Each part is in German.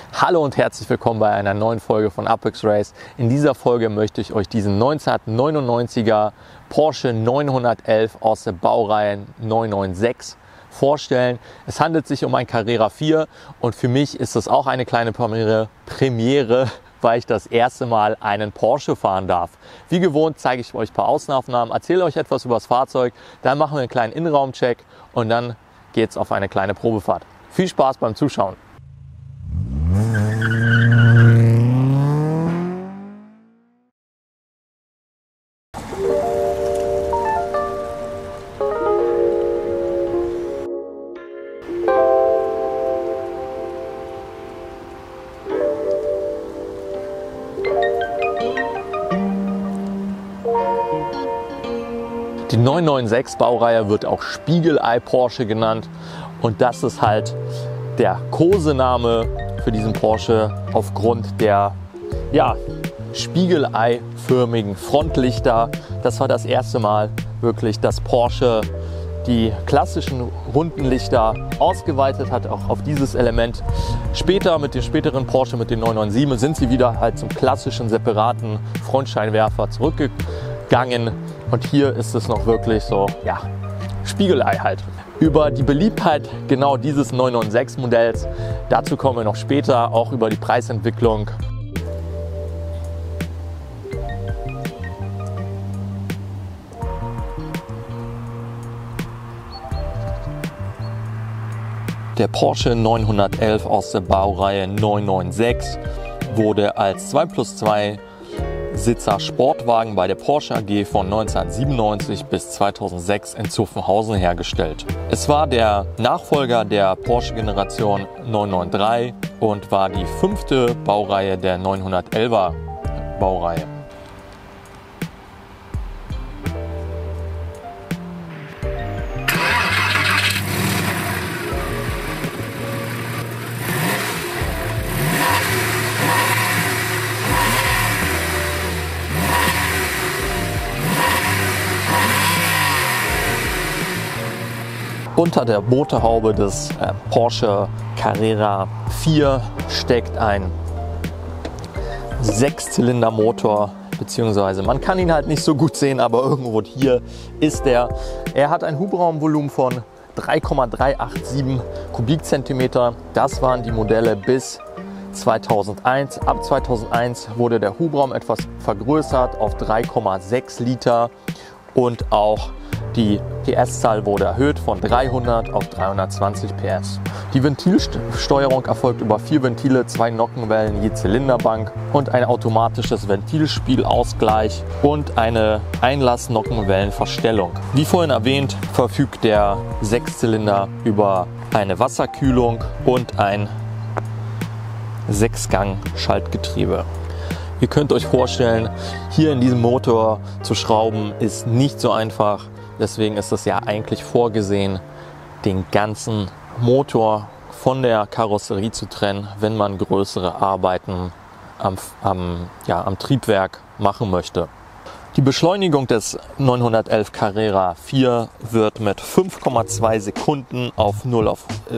Hallo und herzlich willkommen bei einer neuen Folge von Apex Race. In dieser Folge möchte ich euch diesen 1999er Porsche 911 aus der Baureihe 996 vorstellen. Es handelt sich um ein Carrera 4 und für mich ist das auch eine kleine Premiere, weil ich das erste Mal einen Porsche fahren darf. Wie gewohnt zeige ich euch ein paar Außenaufnahmen, erzähle euch etwas über das Fahrzeug, dann machen wir einen kleinen Innenraumcheck und dann geht es auf eine kleine Probefahrt. Viel Spaß beim Zuschauen! Die 996 Baureihe wird auch Spiegelei Porsche genannt und das ist halt der Kosename für diesen Porsche aufgrund der spiegelei-förmigen Frontlichter. Das war das erste Mal wirklich, dass Porsche die klassischen runden Lichter ausgeweitet hat, auch auf dieses Element. Später mit den späteren Porsche, mit den 997, sind sie wieder halt zum klassischen separaten Frontscheinwerfer zurückgegangen. Und hier ist es noch wirklich so, ja, Spiegelei halt. Über die Beliebtheit genau dieses 996 Modells, dazu kommen wir noch später, auch über die Preisentwicklung. Der Porsche 911 aus der Baureihe 996 wurde als 2+2 Sitzer Sportwagen bei der Porsche AG von 1997 bis 2006 in Zuffenhausen hergestellt. Es war der Nachfolger der Porsche-Generation 993 und war die 5. Baureihe der 911er Baureihe. Unter der Motorhaube des Porsche Carrera 4 steckt ein 6-Zylinder-Motor, beziehungsweise man kann ihn halt nicht so gut sehen, aber irgendwo hier ist er. Er hat ein Hubraumvolumen von 3,387 Kubikzentimeter. Das waren die Modelle bis 2001. Ab 2001 wurde der Hubraum etwas vergrößert auf 3,6 Liter und auch die PS-Zahl wurde erhöht von 300 auf 320 PS. Die Ventilsteuerung erfolgt über 4 Ventile, 2 Nockenwellen je Zylinderbank und ein automatisches Ventilspielausgleich und eine Einlass-Nockenwellenverstellung. Wie vorhin erwähnt, verfügt der 6-Zylinder über eine Wasserkühlung und ein 6-Gang-Schaltgetriebe. Ihr könnt euch vorstellen, hier in diesem Motor zu schrauben ist nicht so einfach. Deswegen ist es ja eigentlich vorgesehen, den ganzen Motor von der Karosserie zu trennen, wenn man größere Arbeiten am Triebwerk machen möchte. Die Beschleunigung des 911 Carrera 4 wird mit 5,2 Sekunden auf 0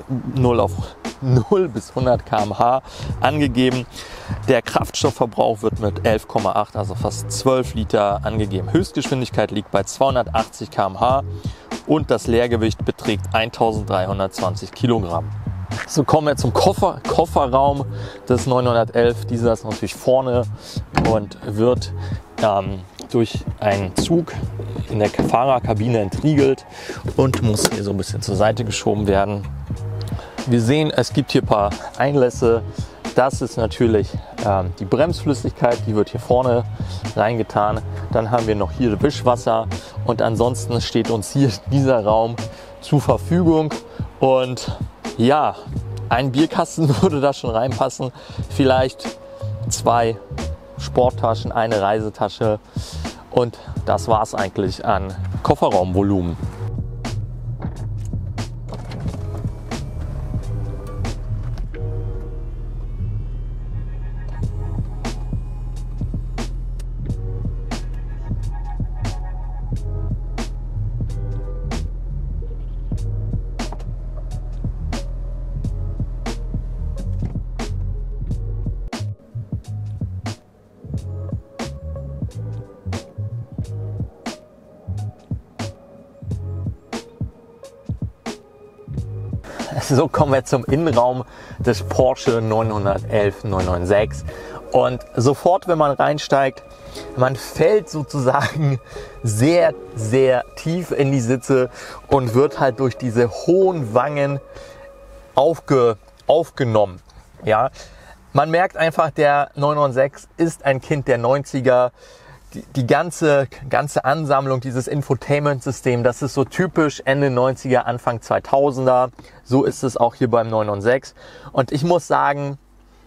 bis 100 km/h angegeben. Der Kraftstoffverbrauch wird mit 11,8, also fast 12 Liter angegeben. Höchstgeschwindigkeit liegt bei 280 km/h und das Leergewicht beträgt 1320 Kilogramm. So, kommen wir zum Kofferraum des 911. Dieser ist natürlich vorne und wird durch einen Zug in der Fahrerkabine entriegelt und muss hier so ein bisschen zur Seite geschoben werden. Wir sehen, es gibt hier ein paar Einlässe. Das ist natürlich die Bremsflüssigkeit, die wird hier vorne reingetan. Dann haben wir noch hier Wischwasser und ansonsten steht uns hier dieser Raum zur Verfügung. Und ja, ein Bierkasten würde da schon reinpassen. Vielleicht 2 Sporttaschen, eine Reisetasche und das war es eigentlich an Kofferraumvolumen. So kommen wir zum Innenraum des Porsche 911 996. Und sofort, wenn man reinsteigt, man fällt sozusagen sehr, sehr tief in die Sitze und wird halt durch diese hohen Wangen aufgenommen. Ja, man merkt einfach, der 996 ist ein Kind der 90er. Die ganze Ansammlung, dieses Infotainment-System, das ist so typisch Ende 90er, Anfang 2000er. So ist es auch hier beim 996. Und ich muss sagen,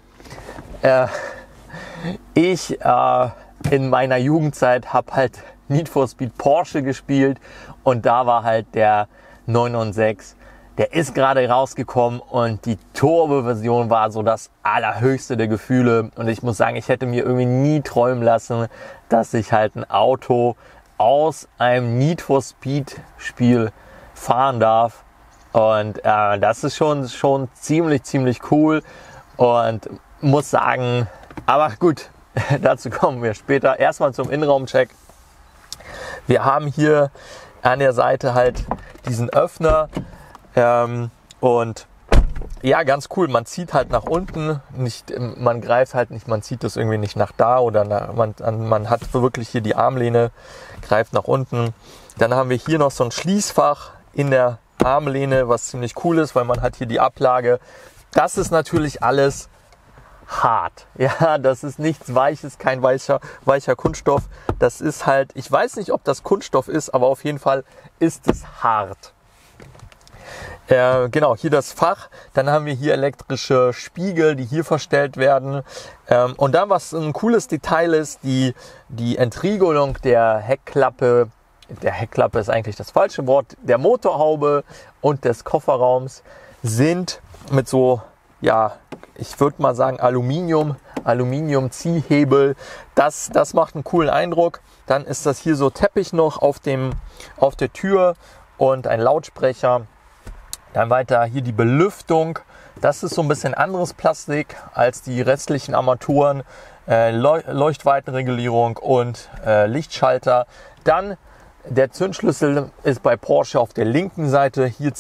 ich in meiner Jugendzeit habe halt Need for Speed Porsche gespielt und da war halt der 996, der ist gerade rausgekommen und die Turbo-Version war so das allerhöchste der Gefühle. Und ich muss sagen, ich hätte mir irgendwie nie träumen lassen, dass ich halt ein Auto aus einem Need for Speed Spiel fahren darf. Und das ist schon ziemlich cool und muss sagen, aber gut, dazu kommen wir später. Erstmal zum Innenraumcheck. Wir haben hier an der Seite halt diesen Öffner und ja, ganz cool. Man zieht halt nach unten, man greift halt nicht, man zieht das irgendwie nicht nach da oder man hat wirklich hier die Armlehne, greift nach unten. Dann haben wir hier noch so ein Schließfach in der Armlehne, was ziemlich cool ist, weil man hat hier die Ablage. Das ist natürlich alles hart. Ja, das ist nichts Weiches, kein weicher Kunststoff. Das ist halt, ich weiß nicht, ob das Kunststoff ist, aber auf jeden Fall ist es hart. Genau, hier das Fach. Dann haben wir hier elektrische Spiegel, die hier verstellt werden. Und dann, was ein cooles Detail ist, die Entriegelung der Heckklappe. Der Heckklappe ist eigentlich das falsche Wort. Der Motorhaube und des Kofferraums sind mit so, ja, ich würde mal sagen Aluminium-Ziehhebel. Das macht einen coolen Eindruck. Dann ist das hier so Teppich noch auf der Tür und ein Lautsprecher. Dann weiter hier die Belüftung. Das ist so ein bisschen anderes Plastik als die restlichen Armaturen. Leuchtweitenregulierung und Lichtschalter. Dann der Zündschlüssel ist bei Porsche auf der linken Seite. Hier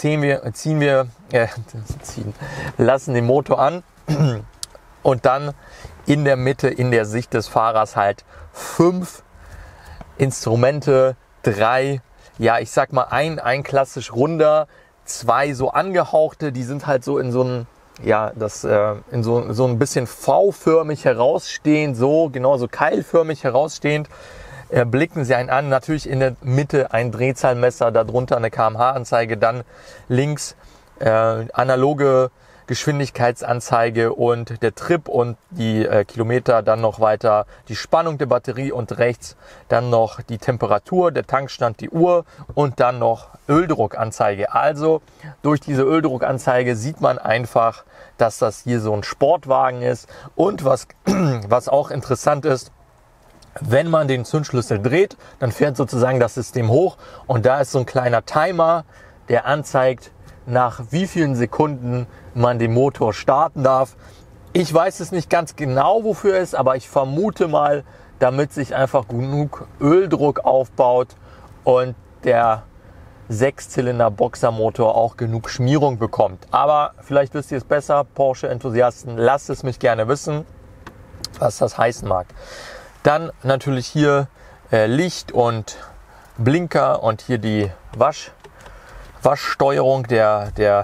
lassen den Motor an. Und dann in der Mitte, in der Sicht des Fahrers halt 5 Instrumente, 3, ja, ich sag mal ein klassisch runder, 2 so angehauchte, die sind halt so in so ein, ja, in so ein bisschen V-förmig herausstehend, so keilförmig herausstehend, blicken sie einen an. Natürlich in der Mitte ein Drehzahlmesser, darunter eine kmh-Anzeige, dann links analoge Geschwindigkeitsanzeige und der Trip und die Kilometer, dann noch weiter die Spannung der Batterie und rechts dann noch die Temperatur, der Tankstand, die Uhr und dann noch Öldruckanzeige. Also durch diese Öldruckanzeige sieht man einfach, dass das hier so ein Sportwagen ist. Und was auch interessant ist, wenn man den Zündschlüssel dreht, dann fährt sozusagen das System hoch und da ist so ein kleiner Timer, der anzeigt, nach wie vielen Sekunden man den Motor starten darf. Ich weiß es nicht ganz genau, wofür es ist, aber ich vermute mal, damit sich einfach genug Öldruck aufbaut und der 6-Zylinder-Boxermotor auch genug Schmierung bekommt. Aber vielleicht wisst ihr es besser, Porsche-Enthusiasten, lasst es mich gerne wissen, was das heißen mag. Dann natürlich hier Licht und Blinker und hier die Waschsteuerung der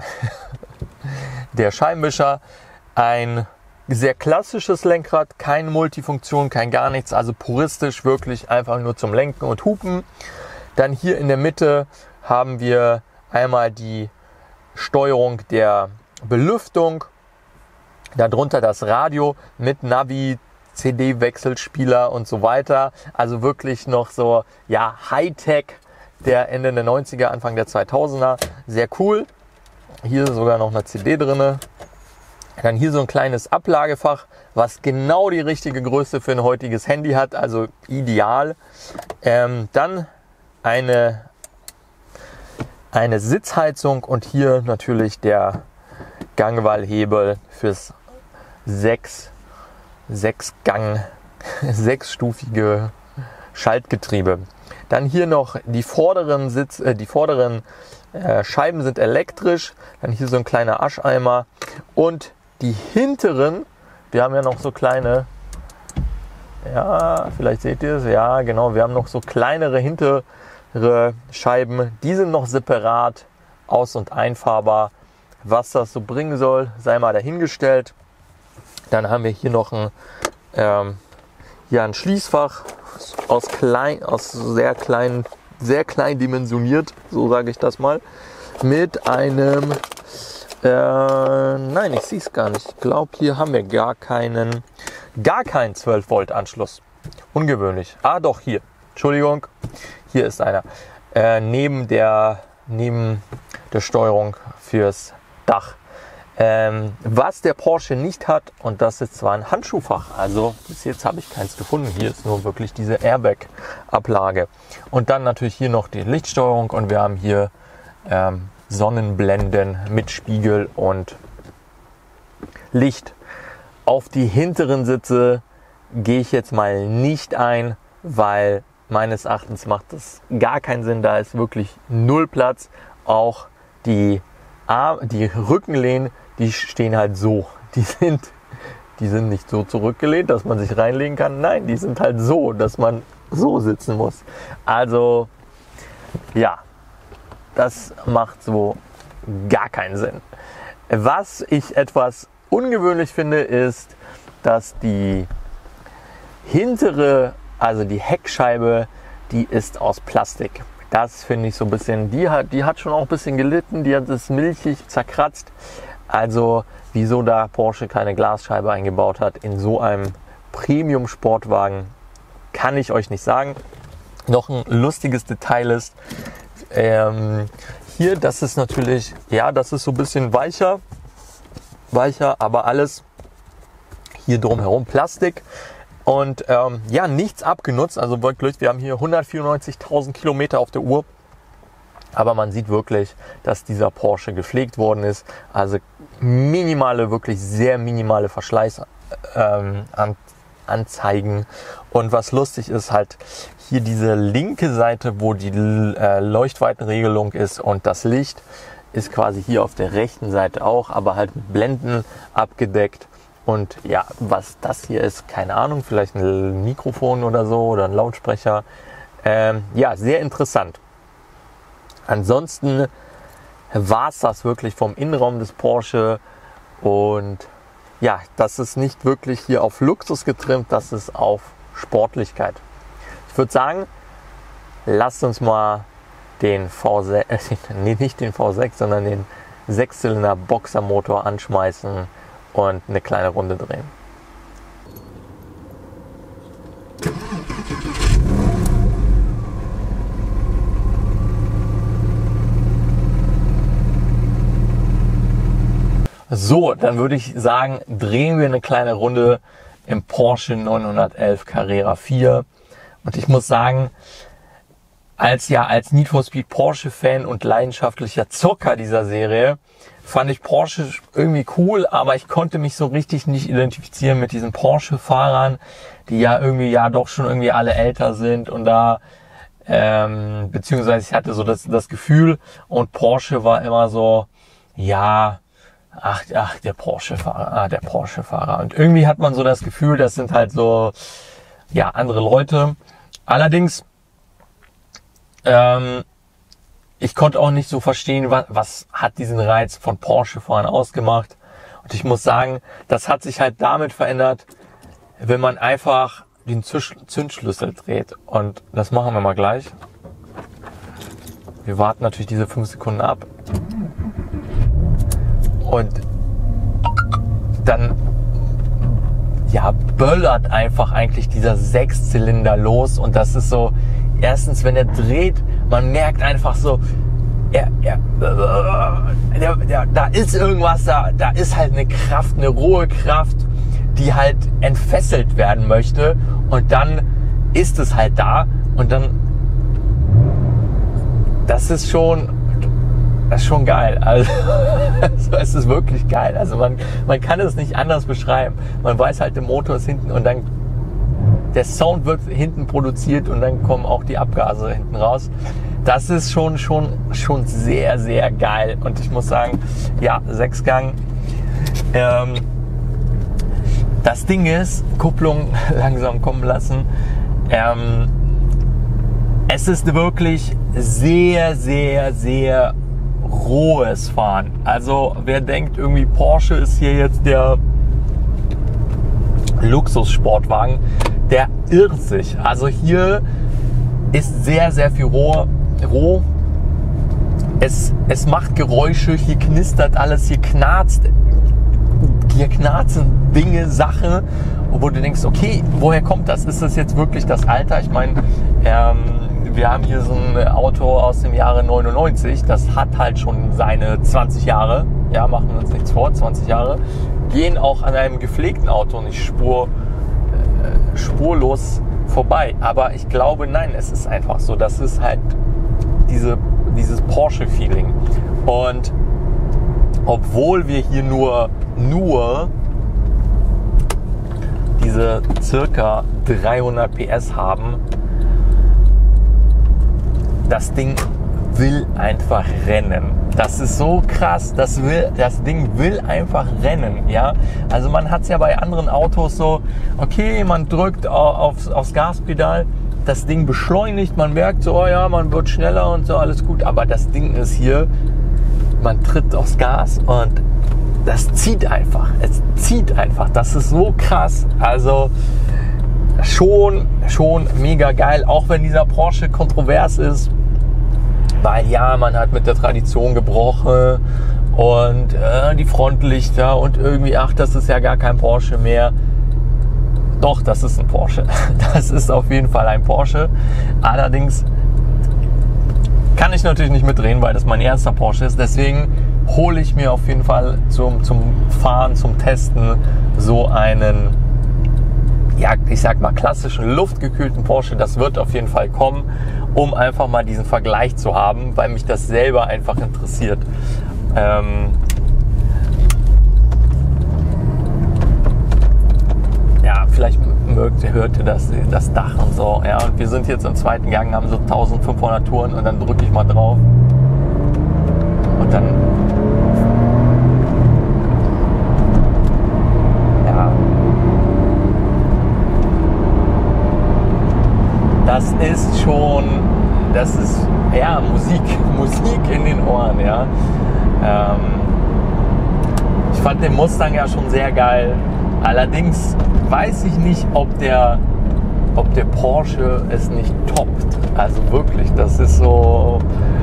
Scheibenwischer. Ein sehr klassisches Lenkrad, keine Multifunktion, kein gar nichts, also puristisch wirklich einfach nur zum Lenken und Hupen. Dann hier in der Mitte haben wir einmal die Steuerung der Belüftung, darunter das Radio mit Navi, CD-Wechselspieler und so weiter. Also wirklich noch so, ja, Hightech der Ende der 90er, Anfang der 2000er. Sehr cool. Hier ist sogar noch eine CD drin. Dann hier so ein kleines Ablagefach, was genau die richtige Größe für ein heutiges Handy hat, also ideal. Dann eine Sitzheizung und hier natürlich der Gangwallhebel fürs 6-stufige Schaltgetriebe. Dann hier noch die vorderen Scheiben sind elektrisch. Dann hier so ein kleiner Ascheimer. Und die hinteren, wir haben ja noch so kleine, ja, vielleicht seht ihr es, ja genau, wir haben noch so kleinere hintere Scheiben. Die sind noch separat aus- und einfahrbar. Was das so bringen soll, sei mal dahingestellt. Dann haben wir hier noch ein Schließfach aus sehr klein dimensioniert, so sage ich das mal, mit einem, nein, ich sehe es gar nicht. Ich glaube, hier haben wir gar keinen 12 Volt Anschluss. Ungewöhnlich. Ah, doch, hier. Entschuldigung, hier ist einer. Neben der Steuerung fürs Dach. Was der Porsche nicht hat, und das ist zwar ein Handschuhfach, also bis jetzt habe ich keins gefunden, hier ist nur wirklich diese Airbag-Ablage. Und dann natürlich hier noch die Lichtsteuerung und wir haben hier Sonnenblenden mit Spiegel und Licht. Auf die hinteren Sitze gehe ich jetzt mal nicht ein, weil meines Erachtens macht das gar keinen Sinn, da ist wirklich null Platz. Auch die Rückenlehnen, die stehen halt so. Die sind nicht so zurückgelehnt, dass man sich reinlegen kann. Nein, die sind halt so, dass man so sitzen muss. Also, ja, das macht so gar keinen Sinn. Was ich etwas ungewöhnlich finde, ist, dass die hintere, also die Heckscheibe, die ist aus Plastik. Das finde ich so ein bisschen, die hat schon auch ein bisschen gelitten, die hat es milchig zerkratzt. Also wieso da Porsche keine Glasscheibe eingebaut hat in so einem Premium-Sportwagen, kann ich euch nicht sagen. Noch ein lustiges Detail ist, hier, das ist natürlich, ja, das ist so ein bisschen weicher, aber alles hier drumherum Plastik. Und nichts abgenutzt, also wirklich, wir haben hier 194.000 Kilometer auf der Uhr. Aber man sieht wirklich, dass dieser Porsche gepflegt worden ist. Also wirklich sehr minimale Verschleißanzeigen. Und was lustig ist, halt hier diese linke Seite, wo die Leuchtweitenregelung ist und das Licht, ist quasi hier auf der rechten Seite auch, aber halt mit Blenden abgedeckt. Und ja, was das hier ist, keine Ahnung, vielleicht ein Mikrofon oder so oder ein Lautsprecher. Sehr interessant. Ansonsten war es das wirklich vom Innenraum des Porsche. Und ja, das ist nicht wirklich hier auf Luxus getrimmt, das ist auf Sportlichkeit. Ich würde sagen, lasst uns mal den V6, nicht den V6, sondern den 6-Zylinder Boxermotor anschmeißen und eine kleine Runde drehen. So, dann würde ich sagen, drehen wir eine kleine Runde im Porsche 911 Carrera 4. Und ich muss sagen, als Need for Speed Porsche Fan und leidenschaftlicher Zocker dieser Serie, fand ich Porsche irgendwie cool, aber ich konnte mich so richtig nicht identifizieren mit diesen Porsche-Fahrern, die ja irgendwie doch schon irgendwie alle älter sind und da, beziehungsweise ich hatte so das Gefühl, und Porsche war immer so, ja, ach, der Porsche-Fahrer. Und irgendwie hat man so das Gefühl, das sind halt so, ja, andere Leute. Allerdings, ich konnte auch nicht so verstehen, was hat diesen Reiz von Porsche-Fahren ausgemacht. Und ich muss sagen, das hat sich halt damit verändert, wenn man einfach den Zündschlüssel dreht. Und das machen wir mal gleich. Wir warten natürlich diese 5 Sekunden ab. Und dann böllert einfach eigentlich dieser 6-Zylinder los. Und das ist so, erstens, wenn er dreht, man merkt einfach so, da ist irgendwas, da ist halt eine Kraft, eine rohe Kraft, die halt entfesselt werden möchte. Und dann ist es halt da. Und dann, das ist schon geil. Also es ist wirklich geil. Also man kann es nicht anders beschreiben. Man weiß halt, der Motor ist hinten und dann der Sound wird hinten produziert und dann kommen auch die Abgase hinten raus. Das ist schon sehr, sehr geil. Und ich muss sagen, ja, 6-Gang. Das Ding ist, Kupplung langsam kommen lassen. Es ist wirklich sehr, sehr, sehr rohes Fahren. Also wer denkt, irgendwie Porsche ist hier jetzt der Luxussportwagen, der irrt sich. Also hier ist sehr, sehr viel roh. Es macht Geräusche, hier knistert alles, hier knarzen Dinge, Sachen, wo du denkst, okay, woher kommt das? Ist das jetzt wirklich das Alter? Ich meine, wir haben hier so ein Auto aus dem Jahre 99, das hat halt schon seine 20 Jahre, ja, machen wir uns nichts vor, 20 Jahre, gehen auch an einem gepflegten Auto nicht spurlos vorbei. Aber ich glaube, nein, es ist einfach so, das ist halt dieses Porsche-Feeling. Und obwohl wir hier nur diese circa 300 PS haben, das Ding will einfach rennen. Das ist so krass, das Ding will einfach rennen, ja. Also man hat es ja bei anderen Autos so, okay, man drückt aufs Gaspedal, das Ding beschleunigt, man merkt so, oh ja, man wird schneller und so, alles gut. Aber das Ding ist hier, man tritt aufs Gas und das zieht einfach. Es zieht einfach. Das ist so krass. Also schon mega geil, auch wenn dieser Porsche kontrovers ist. Weil ja, man hat mit der Tradition gebrochen und die Frontlichter und irgendwie, ach, das ist ja gar kein Porsche mehr. Doch, das ist ein Porsche. Das ist auf jeden Fall ein Porsche. Allerdings kann ich natürlich nicht mitdrehen, weil das mein erster Porsche ist. Deswegen hole ich mir auf jeden Fall zum Fahren, zum Testen so einen, ja, ich sag mal klassischen luftgekühlten Porsche. Das wird auf jeden Fall kommen, um einfach mal diesen Vergleich zu haben, weil mich das selber einfach interessiert. Ja, vielleicht hört ihr das Dach und so. Ja, und wir sind jetzt im zweiten Gang, haben so 1500 Touren und dann drücke ich mal drauf. Und dann, ja, das ist ja Musik in den Ohren, ja. Ich fand den Mustang ja schon sehr geil. Allerdings weiß ich nicht, ob der Porsche es nicht toppt. Also wirklich, das ist so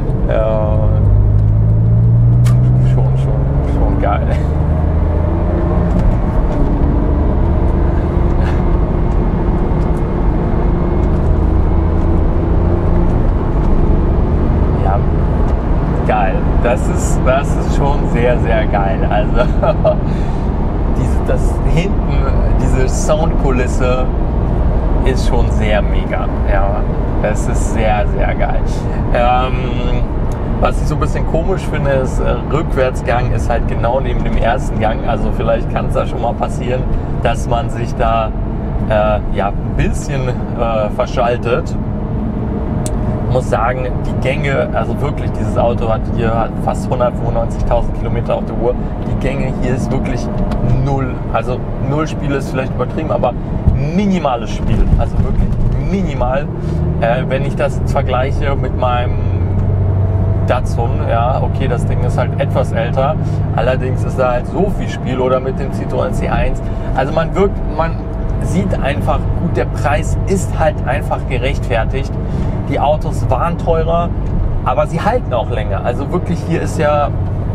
schon geil. Ja, geil. Das ist schon sehr, sehr geil. Also diese Soundkulisse ist schon sehr mega. Ja, das ist sehr, sehr geil. Was ich so ein bisschen komisch finde, ist, Rückwärtsgang ist halt genau neben dem ersten Gang. Also vielleicht kann es da schon mal passieren, dass man sich da ja, ein bisschen verschaltet. Ich muss sagen, die Gänge, also wirklich, dieses Auto hat fast 195.000 Kilometer auf der Uhr. Die Gänge hier ist wirklich null. Also null Spiele ist vielleicht übertrieben, aber minimales Spiel. Also wirklich minimal. Wenn ich das jetzt vergleiche mit meinem Datsun, ja, okay, das Ding ist halt etwas älter. Allerdings ist da halt so viel Spiel, oder mit dem Citroën C1. Also man sieht einfach, gut, der Preis ist halt einfach gerechtfertigt. Die Autos waren teurer, aber sie halten auch länger. Also wirklich, hier ist ja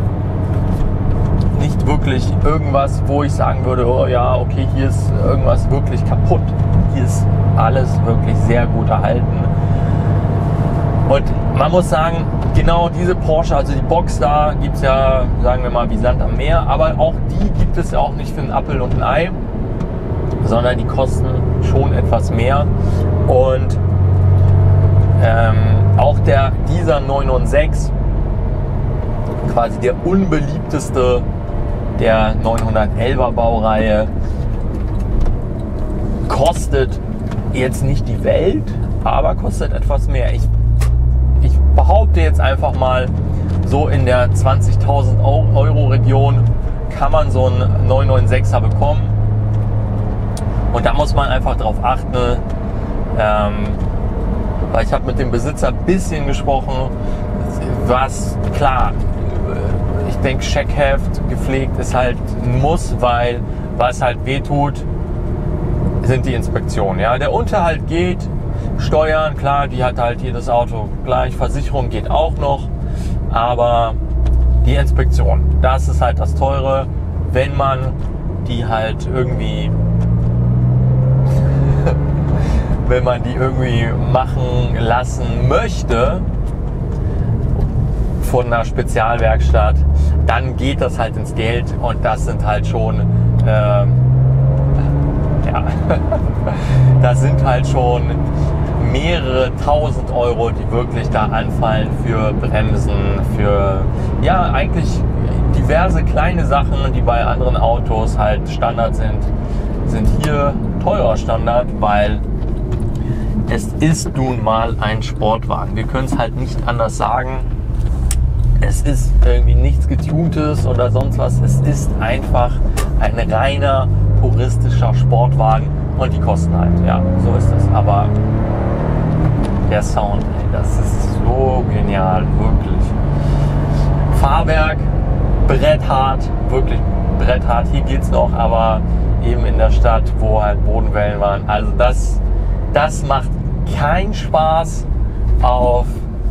nicht wirklich irgendwas, wo ich sagen würde, oh ja, okay, hier ist irgendwas wirklich kaputt. Hier ist alles wirklich sehr gut erhalten. Und man muss sagen, genau diese Porsche, also die Boxster, gibt es ja, sagen wir mal, wie Sand am Meer. Aber auch die gibt es ja auch nicht für einen Appel und ein Ei, sondern die kosten schon etwas mehr. Und auch dieser 996, quasi der unbeliebteste der 911er Baureihe, kostet jetzt nicht die Welt, aber kostet etwas mehr. Ich behaupte jetzt einfach mal, so in der 20.000 Euro Region kann man so einen 996er bekommen. Und da muss man einfach drauf achten, weil ich habe mit dem Besitzer ein bisschen gesprochen, was klar, ich denke Scheckheft gepflegt ist halt ein Muss, weil was halt wehtut, sind die Inspektionen. Ja? Der Unterhalt geht, Steuern, klar, die hat halt jedes Auto gleich, Versicherung geht auch noch, aber die Inspektion, das ist halt das Teure, wenn man die halt irgendwie wenn man die irgendwie machen lassen möchte von einer Spezialwerkstatt, dann geht das halt ins Geld und das sind halt schon das sind halt schon mehrere tausend Euro, die wirklich da anfallen für Bremsen, für ja eigentlich diverse kleine Sachen, die bei anderen Autos halt Standard sind hier teurer Standard, weil es ist nun mal ein Sportwagen. Wir können es halt nicht anders sagen. Es ist irgendwie nichts Getuntes oder sonst was. Es ist einfach ein reiner puristischer Sportwagen und die kosten halt. Ja, so ist es. Aber der Sound, ey, das ist so genial, wirklich. Fahrwerk, bretthart, wirklich bretthart. Hier geht's noch, aber eben in der Stadt, wo halt Bodenwellen waren. Also das macht keinen Spaß auf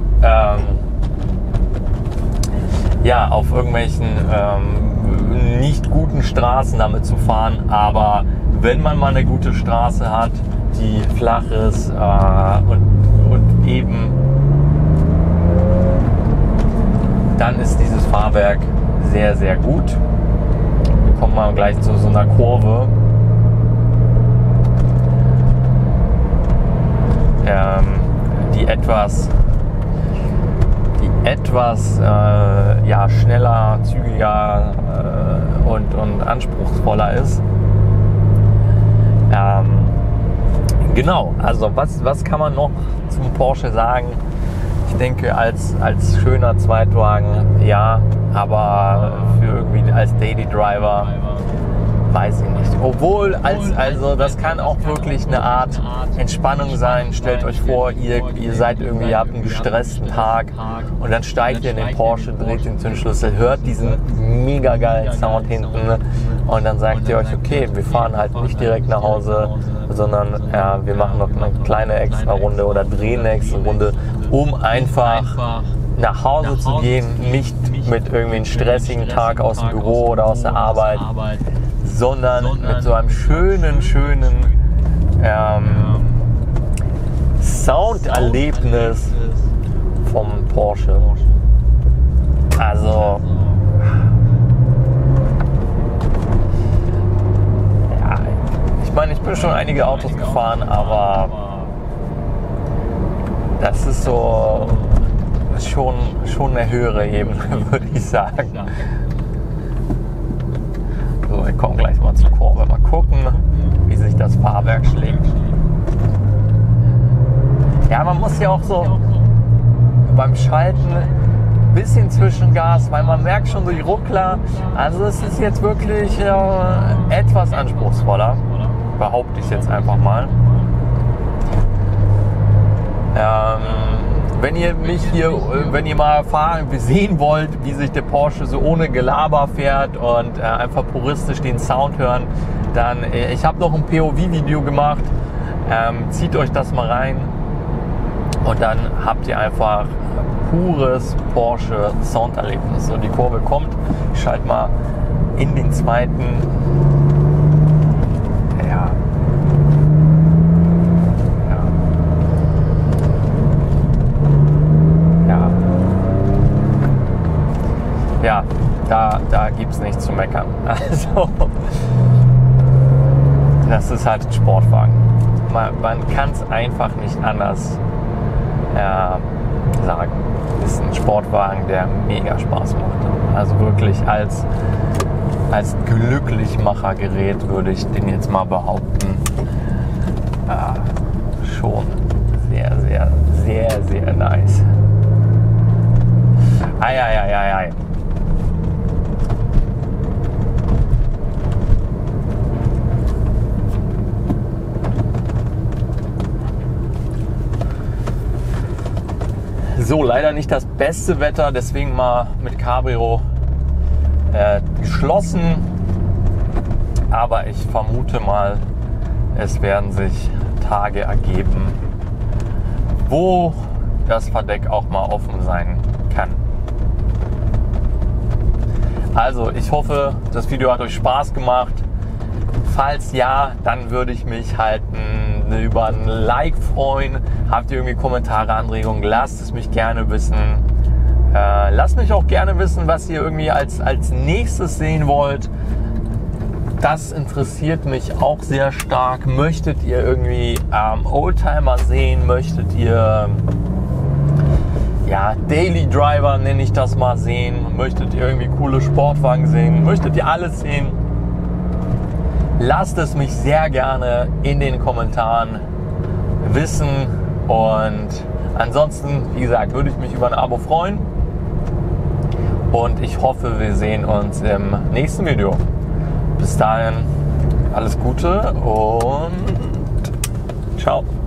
auf irgendwelchen nicht guten Straßen damit zu fahren, aber wenn man mal eine gute Straße hat, die flach ist und eben, dann ist dieses Fahrwerk sehr, sehr gut. Wir kommen mal gleich zu so einer Kurve. Die etwas schneller, zügiger und anspruchsvoller ist. Genau, also was kann man noch zum Porsche sagen? Ich denke, als schöner Zweitwagen, ja, aber für irgendwie als Daily Driver weiß ich nicht. Obwohl, also das kann auch wirklich eine Art Entspannung sein. Stellt euch vor, ihr habt einen gestressten Tag und dann steigt ihr in den Porsche, dreht den Zündschlüssel, hört diesen mega geilen Sound hinten und dann sagt ihr euch, okay, wir fahren halt nicht direkt nach Hause, sondern wir machen noch eine kleine extra Runde oder drehen eine extra Runde, um einfach nach Hause zu gehen, nicht mit irgendwie einem stressigen Tag aus dem Büro oder aus der Arbeit, sondern mit so einem schönen Sounderlebnis vom Porsche. Also ja, ich meine, ich bin schon einige Autos gefahren, aber das ist so schon eine höhere Ebene, würde ich sagen. So, wir kommen gleich mal zur Kurve. Mal gucken, wie sich das Fahrwerk schlägt. Ja, man muss ja auch so beim Schalten ein bisschen Zwischengas, weil man merkt schon so die Ruckler. Also es ist jetzt wirklich etwas anspruchsvoller, behaupte ich jetzt einfach mal. Wenn ihr mal sehen wollt, wie sich der Porsche so ohne Gelaber fährt und einfach puristisch den Sound hören, dann, ich habe noch ein POV-Video gemacht, zieht euch das mal rein und dann habt ihr einfach pures Porsche Sounderlebnis. So, die Kurve kommt, ich schalte mal in den zweiten, da gibt es nichts zu meckern. Also, das ist halt ein Sportwagen. Man kann es einfach nicht anders sagen. Es ist ein Sportwagen, der mega Spaß macht. Also wirklich als Glücklichmachergerät würde ich den jetzt mal behaupten. schon sehr, sehr, sehr, sehr nice. Ei. So, leider nicht das beste Wetter, deswegen mal mit Cabrio geschlossen. Aber ich vermute mal, es werden sich Tage ergeben, wo das Verdeck auch mal offen sein kann. Also, ich hoffe, das Video hat euch Spaß gemacht. Falls ja, dann würde ich mich halt über ein Like freuen. Habt ihr irgendwie Kommentare, Anregungen, lasst es mich gerne wissen. Lasst mich auch gerne wissen, was ihr irgendwie als nächstes sehen wollt. Das interessiert mich auch sehr stark. Möchtet ihr irgendwie Oldtimer sehen? Möchtet ihr Daily Driver, nenne ich das mal, sehen? Möchtet ihr irgendwie coole Sportwagen sehen? Möchtet ihr alles sehen? Lasst es mich sehr gerne in den Kommentaren wissen. Und ansonsten, wie gesagt, würde ich mich über ein Abo freuen. Und ich hoffe, wir sehen uns im nächsten Video. Bis dahin, alles Gute und ciao.